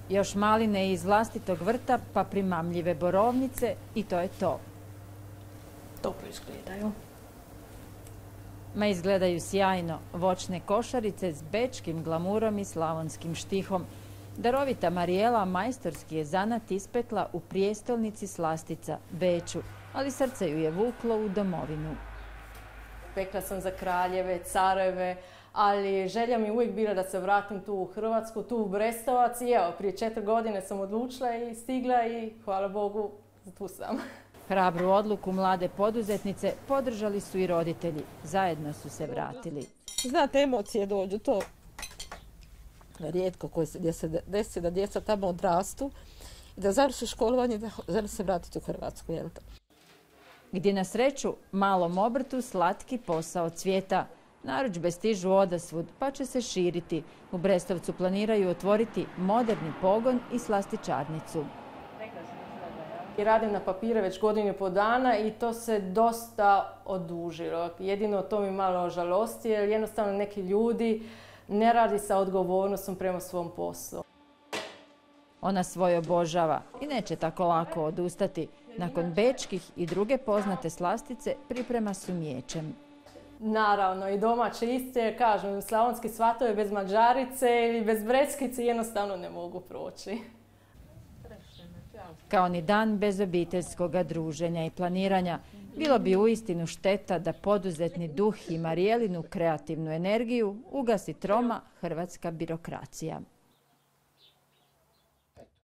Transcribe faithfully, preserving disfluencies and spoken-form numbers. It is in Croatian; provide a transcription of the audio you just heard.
Još maline iz vlastitog vrta, pa primamljive borovnice i to je to. Dobro izgledaju. Ma izgledaju sjajno, voćne košarice s bečkim glamurom i slavonskim štihom. Darovita Marijela majstorski je zanat ispekla u prijestolnici slastica, Beču, ali srce ju je vuklo u domovinu. Pekla sam za kraljeve, careve, ali želja mi je uvijek bila da se vratim tu u Hrvatsku, tu u Brestovac. I evo, prije četiri godine sam odlučila i stigla i hvala Bogu, tu sam. Hrabru odluku mlade poduzetnice podržali su i roditelji. Zajedno su se vratili. Znate, emocije dođu, to rijetko koje se, gdje se desi da djeca tamo odrastu i da završi školovanje i da žele se vratiti u Hrvatsku. Jel? Gdje na sreću malom obrtu slatki posao cvijeta. Narudžbe stižu odasvud pa će se širiti. U Brestovcu planiraju otvoriti moderni pogon i slastičarnicu. I radim na papire već godinu i pol dana i to se dosta odužilo. Jedino to mi malo žalosti jer jednostavno neki ljudi ne radi sa odgovornostom prema svom poslu. Ona svoj obožava i neće tako lako odustati. Nakon bečkih i druge poznate slastice priprema su mječem. Naravno i domaće iste, kažem, slavonski svatove bez mađarice ili bez breckice jednostavno ne mogu proći. Kao ni dan bez obiteljskog druženja i planiranja, bilo bi uistinu šteta da poduzetni duh i Marijelinu kreativnu energiju ugasi troma hrvatska birokracija.